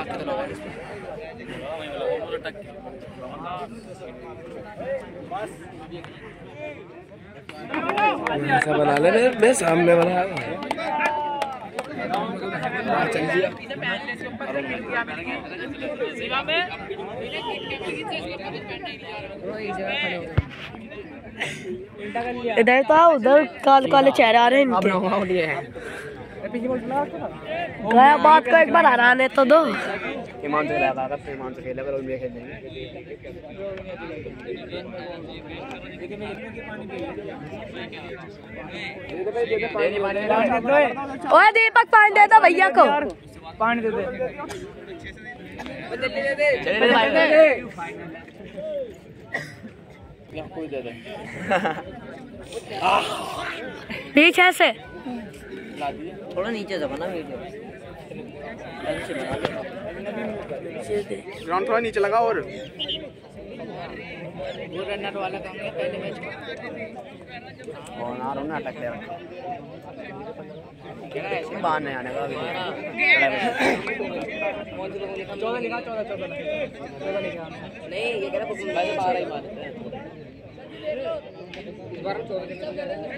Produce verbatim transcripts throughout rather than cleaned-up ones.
ऐसा बना ले मैं सामने बना चल दिया। इधर तो उधर काले काले चेहरे आ रहे हैं इनके। गया बात को एक बार हराने तो दो। ईमान से लगा कर ईमान से खेले पर उनमें खेलेंगे। ओए दीपक पानी दे दो भैया को। पानी दे दे। कोई दे दे। पीछे से थोड़ा नीचे से बना वीडियो। ग्राउंड थोड़ा नीचे लगा और वो रनर वाला काम है पहले मैच में। और ना रोना अटक ले रखा। क्या ऐसे बाहर नहीं आने का चौदह लिखा चौदह चौदह नहीं ये कह रहा है बारह ही मारते हैं इस बार चौदह जने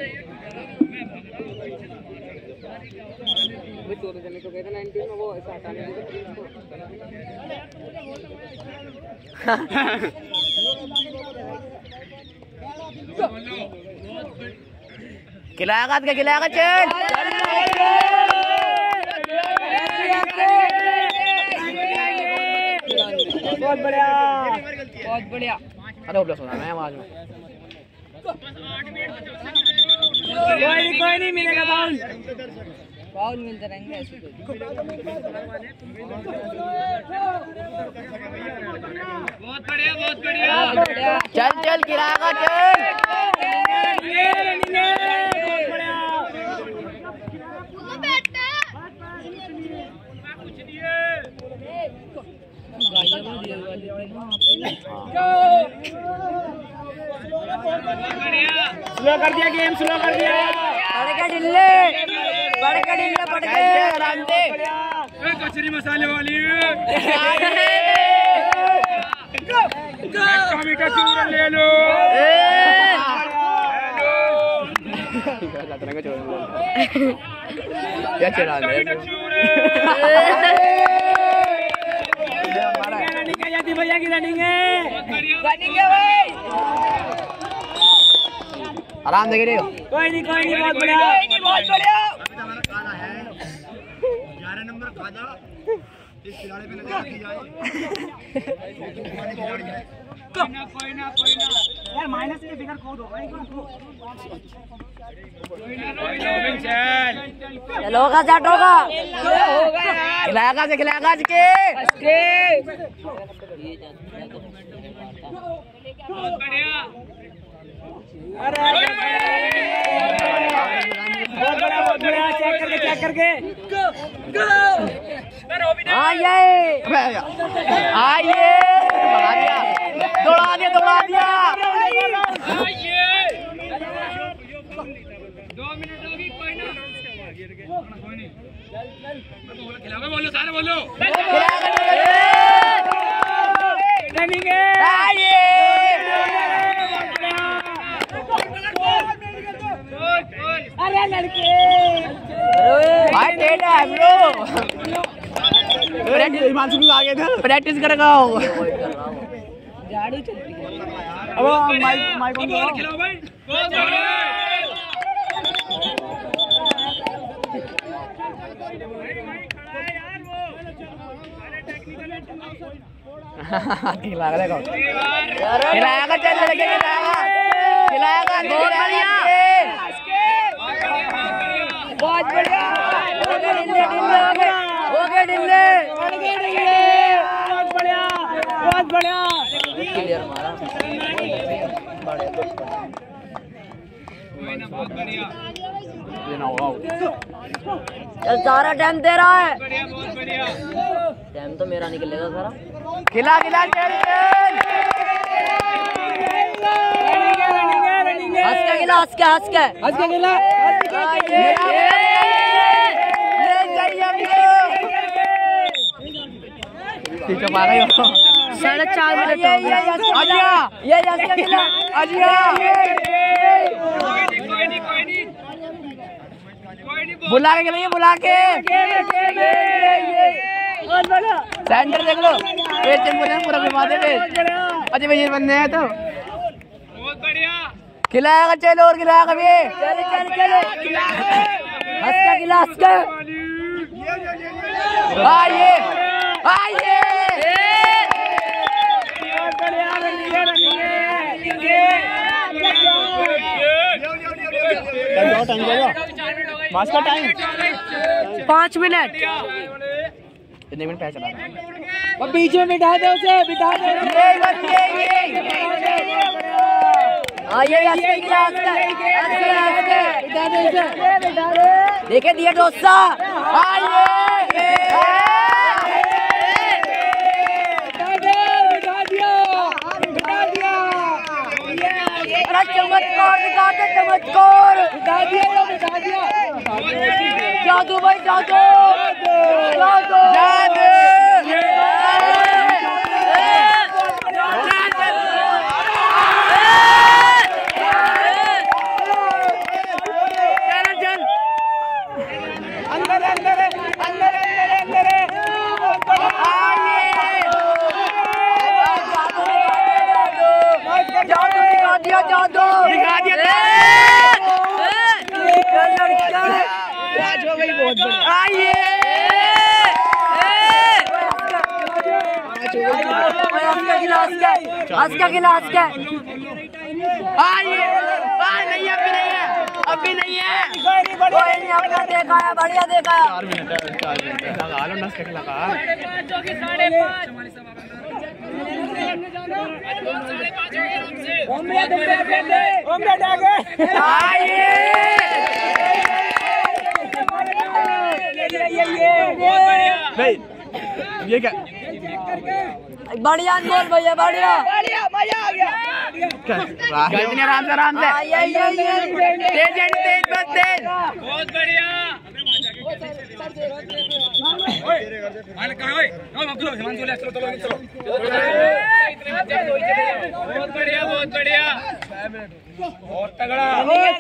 चौदह जने को कहते नाइनटीन में वो ऐसा हटाने खिलाएगा क्या खिलाएगा चल बहुत बढ़िया बहुत बढ़िया। अरे प्लस होना मैं आवाज में कोई नहीं कोई नहीं मिलेगा बाउल बाउल मिलते रहेंगे ऐसे तो। बहुत बढ़िया बहुत बढ़िया चल चल खिलाएगा चल स्लो कर दिया गेम स्लो कर दिया पड़ के डिल्ले पड़ के डिल्ले पड़ के आराम से कचरी मसाले वाली मीठा चूरा ले लो क्या चला रहे भैया की रनिंग है रनिंग है भाई आराम से गिरे कोई नहीं कोई नहीं बहुत बढ़िया बहुत बढ़िया ग्यारह नंबर खाजा इस खिलाड़ी पे नजर रखी जाए कोई ना कोई ना कोई ना यार माइनस के फिगर खो दो चलो का सेट होगा खिलाएगा से खिलाएगा के बहुत बढ़िया अरे बहुत बढ़िया बहुत बढ़िया चेक करके चेक करके आइए आइए दौड़ा दिया दौड़ा दिया दो मिनट अभी कोई ना खिलाओगे बोलो सारे बोलो रनिंग है अरे लड़के भाई टेढ़ा है ब्रो हिमांशु भी आ गए थे प्रैक्टिस करेगा झाड़ू चलती है अब माइक माइक ऑन करो खिलाओ भाई खिला देगा खिलाएगा चल लगे खिलाएगा खिलाएगा बहुत बढ़िया बहुत बढ़िया हो गए डिल्ले हो गए डिल्ले बहुत बढ़िया बहुत बढ़िया बहुत बढ़िया चल सारा टाइम दे रहा है बहुत बढ़िया टाइम तो मेरा निकलेगा सारा खिला खिला चल हंस के गिला हंस के हंस के हंस के गिला चुप आ गई हो। साढ़े चार मिनट हो गए। आजिया ये यास्का खिला आजिया बुला के खिलाइए बुला के सेंटर देख लो पेट पूरा घुमा दे अच्छे भैया बनने हैं तो बहुत बढ़िया खिलाएगा चलो और खिलाएगा भी चल चल चल हंसका खिला हंसका आइए आइए का टाइम पाँच मिनट कितने मिनट पहले चला रहा और बीच में बिठा दे उसे बिठा दे ये यास्का खिला हंसका हंसका हंसका बिठा दे उसे बिठा दे देखे दिया डोसा आइए चमत्कार दिखा दे चमत्कार दिखा दिया दिखा दिया जादू भाई जादू जादू जादू अंदर अंदर अंदर अंदर जादू दिखा दिया जादू दिखा दिया आज हो गई बहुत बढ़िया आइए हंसका खिला हंसका हंसका खिला हंसका आइए नहीं अभी नहीं है अभी नहीं है कोई नहीं अपना देखा है बढ़िया देखा है चार मिनट है चार मिनट है लगा लो नस के लगा नहीं ये क्या बढ़िया बोल भैया बढ़िया इतने आराम से आराम से ये ये ये तेज है तेज बस तेज बहुत बढ़िया बहुत बढ़िया बहुत बढ़िया बहुत तगड़ा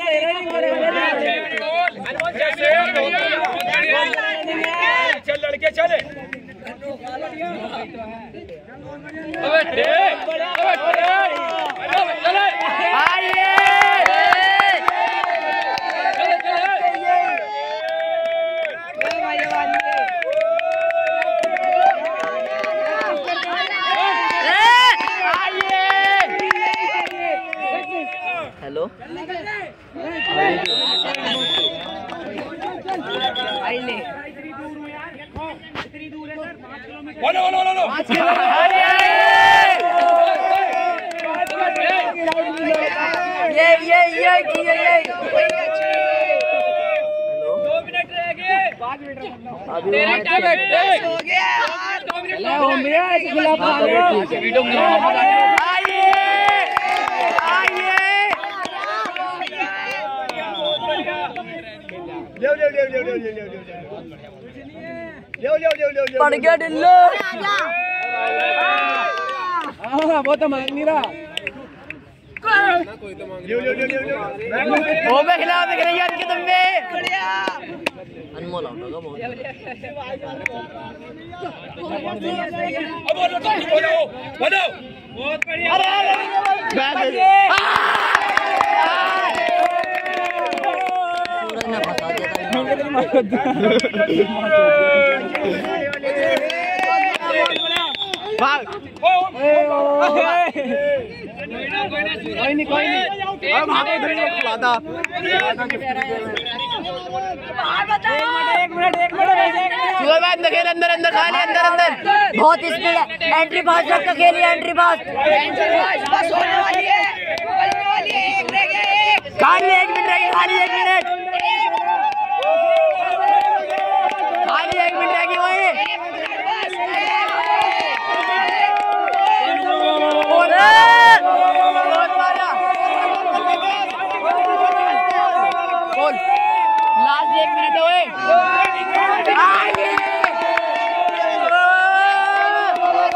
चल लड़के चले हेलो बोलो बोलो बोलो ये ये ये ये ये दो मिनट रह गए अभी हो गया दो मिनट वीडियो आइए आइए ले ले ले ले ले ले ले ले ले ले ले पड़ गया डिल्लो हाँ वो तो मांग नहीं रहा ले ले ले ले वो मैं खिला दे रही यार के तुमने अनमोल होगा बहुत अब बोलो बोलो बोलो बहुत बढ़िया सूरज ने फंसा दिया भाग कोई नहीं कोई नहीं अब भागो इधर ही वादा एक मिनट एक मिनट सुबह बाद में खेल अंदर अंदर खाली अंदर अंदर बहुत स्पीड है एंट्री फास्ट रख के खेलिए एंट्री फास्ट खाली एक मिनट रहेगी खाली एक मिनट खाली एक मिनट रहेगी वही लास्ट एक मिनट हुए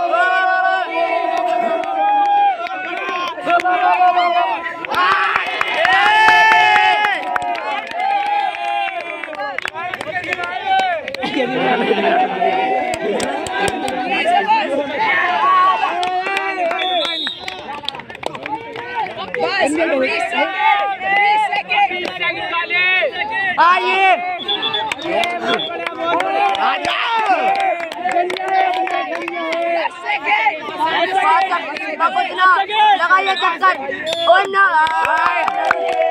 आइए लगाइए चक्कर।